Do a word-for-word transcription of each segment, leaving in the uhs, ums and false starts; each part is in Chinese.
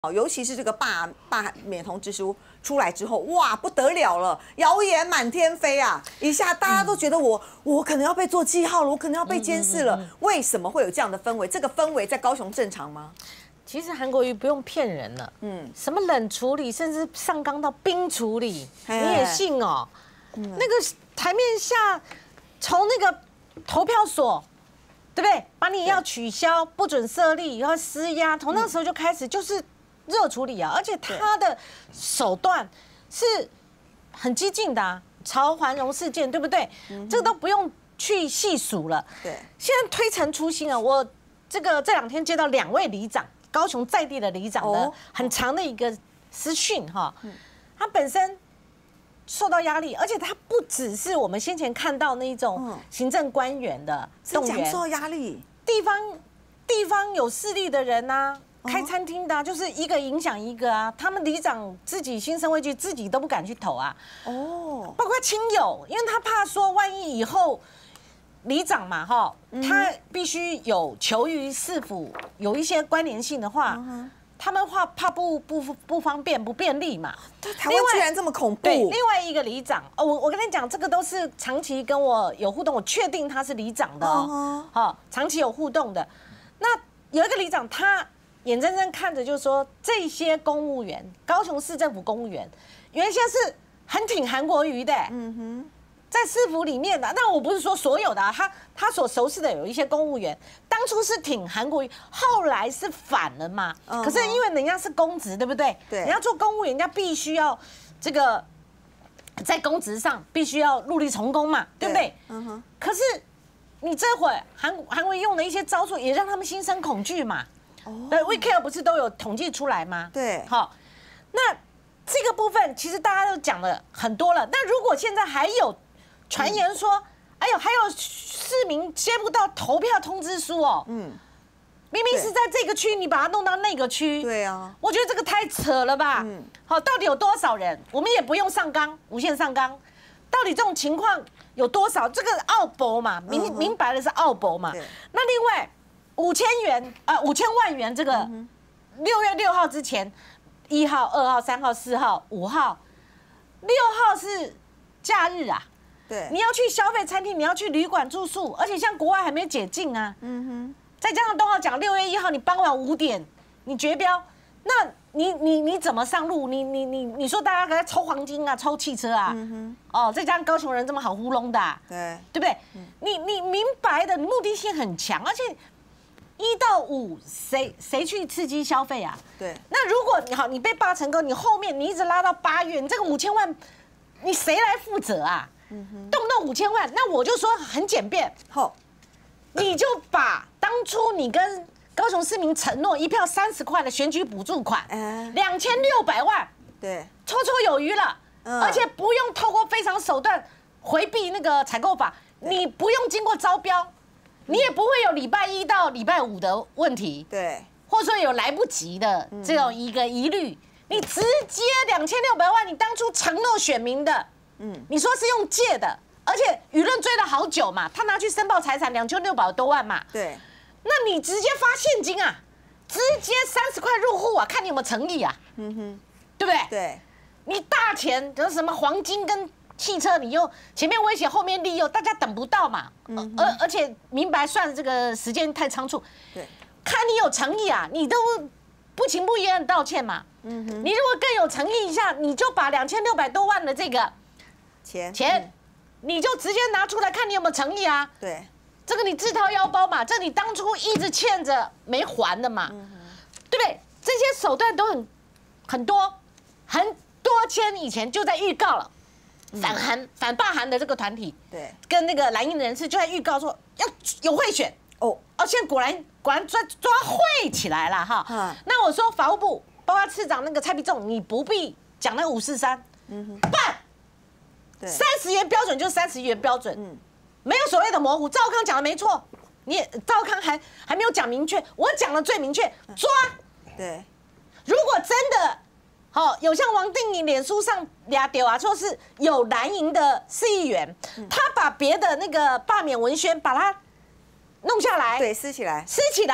尤其是这个罢罢免同志书出来之后，哇，不得了了，谣言满天飞啊！一下大家都觉得我、嗯、我可能要被做记号了，我可能要被监视了。嗯嗯嗯嗯为什么会有这样的氛围？这个氛围在高雄正常吗？ 其实韩国瑜不用骗人了，嗯，什么冷处理，甚至上纲到冰处理，你也信哦？嗯、那个台面下从那个投票所。 对不对？把你要取消、不准设立，然后施压，从那时候就开始就是热处理啊，而且他的手段是很激进的、啊，朝环荣事件，对不对？嗯、这个都不用去细数了。对，现在推陈出新啊！我这个这两天接到两位里长，高雄在地的里长的很长的一个私讯哈，他本身。 受到压力，而且他不只是我们先前看到那种行政官员的动员， 受到压力， 地方地方有势力的人呐、啊，开餐厅的、啊，就是一个影响一个啊。他们里长自己心生畏惧，自己都不敢去投啊。哦，包括亲友，因为他怕说，万一以后里长嘛，哈，他必须有求于市府有一些关联性的话。嗯 他们话怕不不不方便不便利嘛？ 对，台湾居然这么恐怖。 对，另外一个里长，哦，我我跟你讲，这个都是长期跟我有互动，我确定他是里长的哦，好，长期有互动的。那有一个里长，他眼睁睁看着，就是说这些公务员，高雄市政府公务员，原先是很挺韩国瑜的，嗯哼。 在市府里面的，那我不是说所有的、啊，他他所熟悉的有一些公务员，当初是挺韩国瑜，后来是反了嘛。Uh-huh. 可是因为人家是公职，对不对？对。人家做公务员，人家必须要这个在公职上必须要戮力从公嘛，对不对？嗯哼。可是你这会韩韩国瑜用的一些招数，也让他们心生恐惧嘛。哦。对 ，We Care 不是都有统计出来吗？对。好，那这个部分其实大家都讲了很多了。那如果现在还有 传言说，哎呦，还有市民接不到投票通知书哦。嗯，明明是在这个区，你把它弄到那个区。对啊，我觉得这个太扯了吧。嗯，好，到底有多少人？我们也不用上纲，无限上纲。到底这种情况有多少？这个奥博嘛，明明白了是奥博嘛。那另外五千元啊，五千万元这个六月六号之前，一号、二号、三号、四号、五号，六号是假日啊。 对，你要去消费餐厅，你要去旅馆住宿，而且像国外还没解禁啊。嗯哼。再加上东浩讲六月一号你傍晚五点你绝标，那你你你怎么上路？你你你你说大家给他抽黄金啊，抽汽车啊？嗯哼。哦，再加上高雄人这么好糊弄的、啊，对对不对？嗯、你你明白的，你目的性很强，而且一到五谁谁去刺激消费啊？对。那如果你好，你被罢成功，你后面你一直拉到八月，你这个五千万，你谁来负责啊？ 动不动五千万，那我就说很简便，好，你就把当初你跟高雄市民承诺一票三十块的选举补助款，两千六百万，对，绰绰有余了，而且不用透过非常手段回避那个采购法，你不用经过招标，你也不会有礼拜一到礼拜五的问题，对，或者说有来不及的这种一个疑虑，你直接两千六百万，你当初承诺选民的。 嗯，你说是用借的，而且舆论追了好久嘛，他拿去申报财产两千六百多万嘛，对，那你直接发现金啊，直接三十块入户啊，看你有没有诚意啊，嗯哼，对不对？对，你大钱，有什么黄金跟汽车，你又前面威胁后面利诱，大家等不到嘛，嗯、而而且明白算这个时间太仓促，对，看你有诚意啊，你都不情不愿道歉嘛，嗯哼，你如果更有诚意一下，你就把两千六百多万的这个。 钱钱，你就直接拿出来看你有没有诚意啊？对，这个你自掏腰包嘛，这你当初一直欠着没还的嘛，对不对？这些手段都很很多，很多天以前就在预告了，反韩反罢韩的这个团体，对，跟那个蓝营人士就在预告说要有贿选哦，哦，现在果然果然抓抓贿起来了哈。那我说法务部包括次长那个蔡必仲，你不必讲那个五四三，嗯哼，办。 三十元标准就是三十元标准，嗯，没有所谓的模糊。赵康讲的没错，你也赵康还还没有讲明确，我讲的最明确，抓。对，如果真的，好、哦、有像王定宇脸书上俩丢啊，说是有蓝营的市议员，嗯、他把别的那个罢免文宣把它弄下来， 对，撕起来， 撕起来，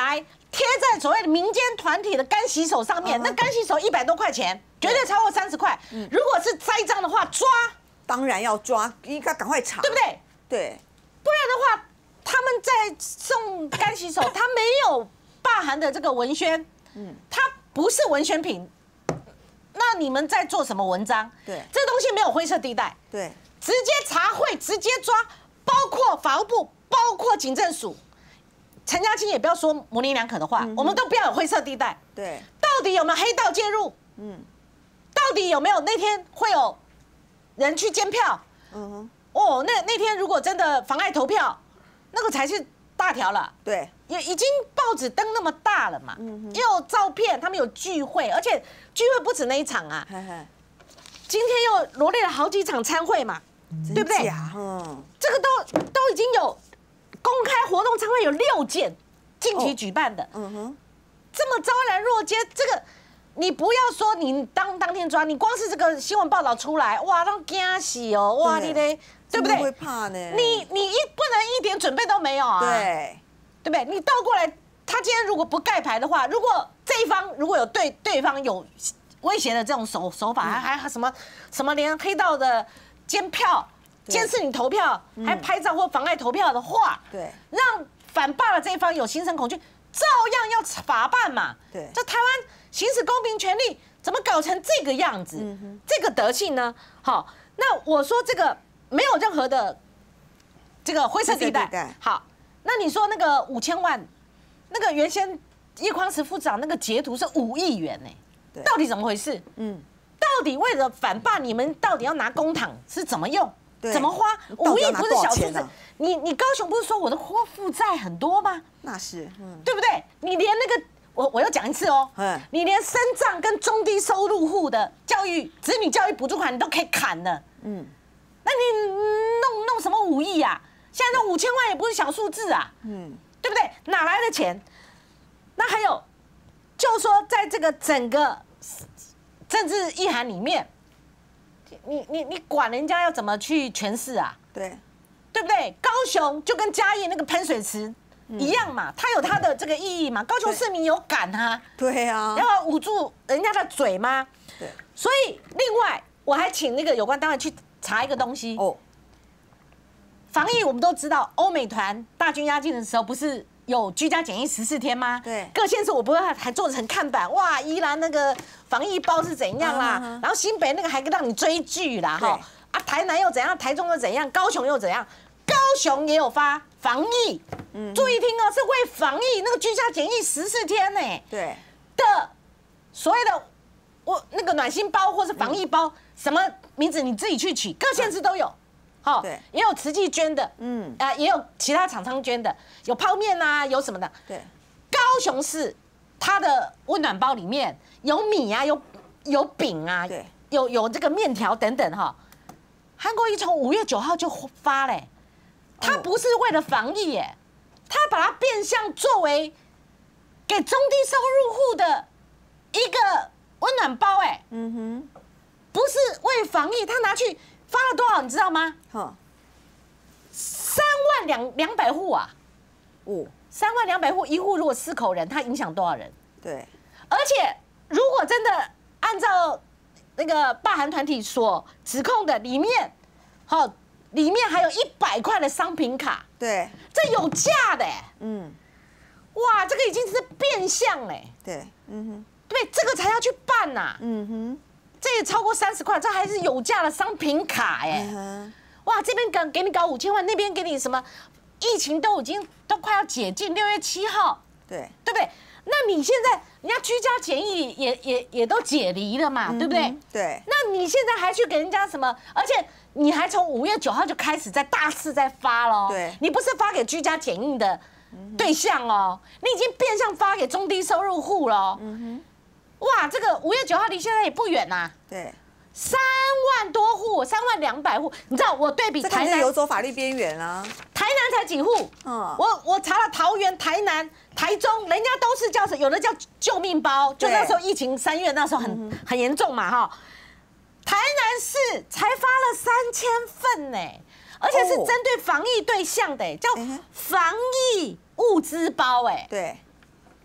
贴在所谓的民间团体的干洗手上面，那干洗手一百多块钱，绝对超过三十块。如果是栽赃的话，抓， 当然要抓，应该赶快查， 对不对？ 对， 不然的话，他们在送干洗手，他没有罢韩的这个文宣，嗯，它不是文宣品，那你们在做什么文章？ 对， 这东西没有灰色地带， 对， 直接查会，直接抓，包括法务部，包括警政署。陈嘉青也不要说模棱两可的话，嗯、我们都不要有灰色地带。 对， 到底有没有黑道介入？嗯，到底有没有那天会有人去监票？嗯哼，哦，那那天如果真的妨碍投票，那个才是大条了。 对， 也已经报纸登那么大了嘛，嗯、又有照片，他们有聚会，而且聚会不止那一场啊。嘿嘿，今天又罗列了好几场参会嘛，对不对？嗯，这个都都已经有。公开活动参会有六件，近期举办的，哦、嗯哼，这么昭然若揭，这个你不要说你当当天抓，你光是这个新闻报道出来，哇，让惊死哦，哇，你嘞，对不对？ 会怕呢。 你你一不能一点准备都没有啊， 对， 对不对？你倒过来，他今天如果不盖牌的话，如果这一方如果有对对方有威胁的这种手手法，还还什么什么连黑道的监票。监视你投票，还拍照或妨碍投票的话，对，让反罢的这一方有心生恐惧，照样要法办嘛。对，这台湾行使公平权利，怎么搞成这个样子？嗯、这个德性呢？好，那我说这个没有任何的这个灰色地带。好，那你说那个五千万，那个原先叶匡时副长那个截图是五亿元呢、欸，到底怎么回事？嗯，到底为了反罢，你们到底要拿公帑是怎么用？怎么花？五亿不是小数字。你你高雄不是说我的货负债很多吗？ 那是，嗯， 对不对？你连那个我我要讲一次哦，嗯，你连身障跟中低收入户的教育子女教育补助款你都可以砍了，嗯，那你弄弄什么五亿啊？现在那五千万也不是小数字啊，嗯，对不对？哪来的钱？那还有，就说在这个整个政治意涵里面。你你你管人家要怎么去诠释啊？ 对， 对不对？高雄就跟嘉义那个喷水池一样嘛，它有它的这个意义嘛。高雄市民有感啊， 对啊， 要捂住人家的嘴吗？对。所以另外我还请那个有关单位去查一个东西哦。防疫我们都知道，欧美团大军压境的时候不是有居家检疫十四天吗？对。各县市我不会还做成看板，哇，宜兰那个。防疫包是怎样啦？然后新北那个还让你追剧啦，哈啊，台南又怎样？台中又怎样？高雄又怎样？高雄也有发防疫，嗯，注意听哦，是为防疫那个居家检疫十四天呢，对的，所谓的我那个暖心包或是防疫包，什么名字你自己去取，各县市都有，好，对，也有慈济捐的，嗯啊，也有其他厂商捐的，有泡面啊，有什么的，对，高雄市。它的温暖包里面有米啊，有有饼啊，对，有有这个面条等等哈。韩国瑜从五月九号就发嘞，他不是为了防疫耶，他把它变相作为给中低收入户的一个温暖包哎，嗯哼，不是为防疫，他拿去发了多少你知道吗？哈，三万两两百户啊，哦。三万两百户，一户如果四口人，它影响多少人？对，而且如果真的按照那个罢韩团体所指控的，里面，好，里面还有一百块的商品卡，对，这有价的，嗯，哇，这个已经是变相嘞，对，嗯哼，对，这个才要去办呐，嗯哼，这也超过三十块，这还是有价的商品卡，哎，哇，这边给给你搞五千万，那边给你什么？疫情都已经都快要解禁，六月七号，对对不对？那你现在人家居家检疫也也也都解离了嘛，对不对？对。那你现在还去给人家什么？而且你还从五月九号就开始在大肆在发喽。对。你不是发给居家检疫的对象哦，你已经变相发给中低收入户了。嗯哼。哇，这个五月九号离现在也不远呐。对。三万多户，三万两百户，你知道我对比台南游走法律边缘啊， 台南才几户？嗯，我我查了桃园、台南、台中，人家都是叫有的叫救命包，就那时候疫情三月那时候很很严重嘛哈。台南市才发了三千份呢，而且是针对防疫对象的，叫防疫物资包哎。对。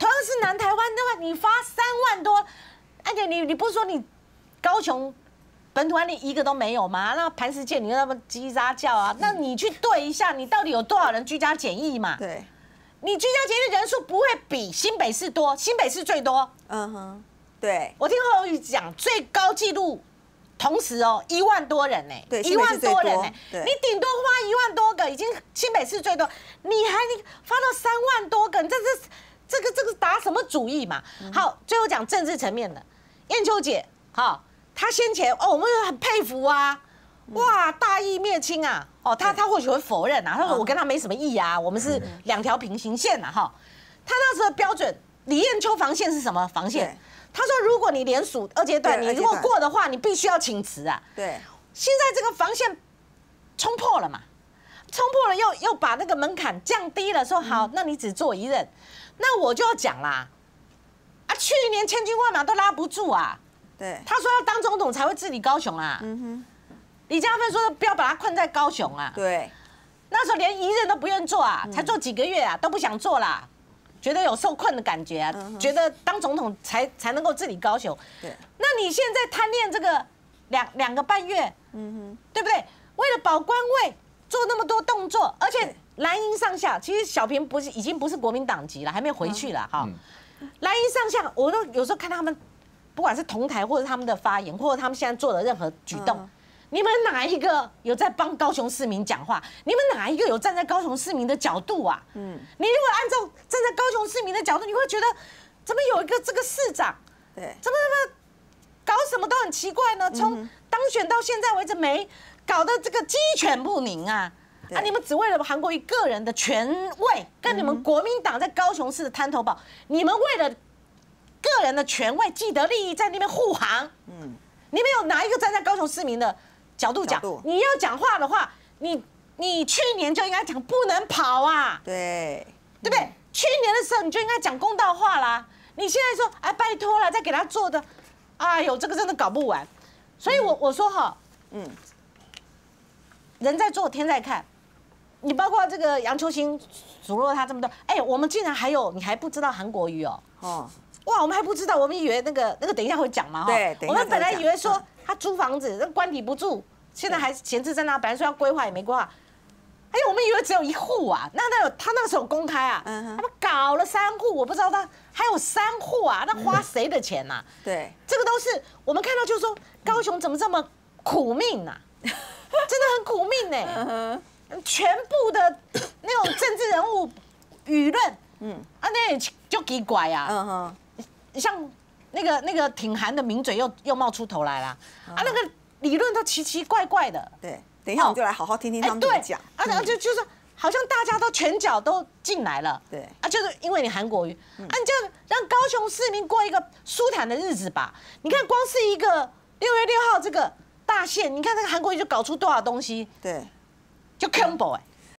同样是南台湾的话，你发三万多，而且你你不是说你高雄本土案例一个都没有吗？那磐石县你那么叽喳叫啊，那你去对一下，你到底有多少人居家检疫嘛？ 对， 你居家检疫人数不会比新北市多，新北市最多。 嗯哼，对， 我听侯友宜讲最高纪录，同时哦一万多人呢， 对， 一万多人呢， 对， 你顶多花一万多个，已经新北市最多，你还你发到三万多个，你这是这个这个打什么主意嘛？好，最后讲政治层面的，燕秋姐，好。他先前哦，我们很佩服啊，哇，大义灭亲啊，哦，他他或许会否认啊，他说我跟他没什么义啊，我们是两条平行线呐，哈。他那时候的标准，李彦秋防线是什么防线？他说如果你连署二阶段，你如果过的话，你必须要请辞啊。 对， 现在这个防线冲破了嘛，冲破了又又把那个门槛降低了，说好，那你只做一任，那我就要讲啦，啊，去年千军万马都拉不住啊。 对， 他说要当总统才会治理高雄啊。嗯哼，李嘉芬说不要把他困在高雄啊。 对， 那时候连一任都不愿做啊，才做几个月啊，都不想做啦，觉得有受困的感觉啊，觉得当总统才才能够治理高雄。 对， 那你现在贪恋这个两两个半月，嗯哼，对不对？为了保官位做那么多动作，而且蓝营上下，其实小平不是已经不是国民党籍了，还没回去了哈。蓝营上下，我都有时候看他们。不管是同台或者他们的发言，或者他们现在做的任何举动，嗯、你们哪一个有在帮高雄市民讲话？你们哪一个有站在高雄市民的角度啊？嗯，你如果按照站在高雄市民的角度，你会觉得怎么有一个这个市长， 对， 怎么怎么搞什么都很奇怪呢？从当选到现在为止没搞得这个鸡犬不宁啊！啊，你们只为了韩国瑜个人的权位，跟你们国民党在高雄市的滩头堡，你们为了。个人的权位、既得利益在那边护航，嗯，你们有哪一个站在高雄市民的角度讲？你要讲话的话，你你去年就应该讲不能跑啊， 对， 对不对？嗯、去年的时候你就应该讲公道话啦。你现在说，哎，拜托了，再给他做的，哎呦，这个真的搞不完。所以我我说哈，嗯，人在做，天在看。你包括这个杨秋兴数落他这么多，哎，我们竟然还有，你还不知道韩国瑜哦，哦。哇，我们还不知道，我们以为那个那个等一下会讲嘛哈。 对， 我们本来以为说他租房子，那官邸不住，现在还闲置在那，本来说要规划也没规划。哎呦，我们以为只有一户啊，那那有他那个时候公开啊，他们搞了三户，我不知道他还有三户啊，那花谁的钱呐？ 对， 这个都是我们看到，就是说高雄怎么这么苦命呐？真的很苦命呢，全部的那种政治人物舆论，嗯啊，那也就奇怪啊，嗯哼。像那个那个挺韩的名嘴又又冒出头来啦，啊，那个理论都奇奇怪怪的。 对，等一下我们就来好好听听他们怎么讲。 啊，就就是好像大家都拳脚都进来了。 对， 啊，就是因为你韩国瑜，啊，你就让高雄市民过一个舒坦的日子吧。你看，光是一个六月六号这个大限，你看那个韩国瑜就搞出多少东西。 对， 就 combo 哎。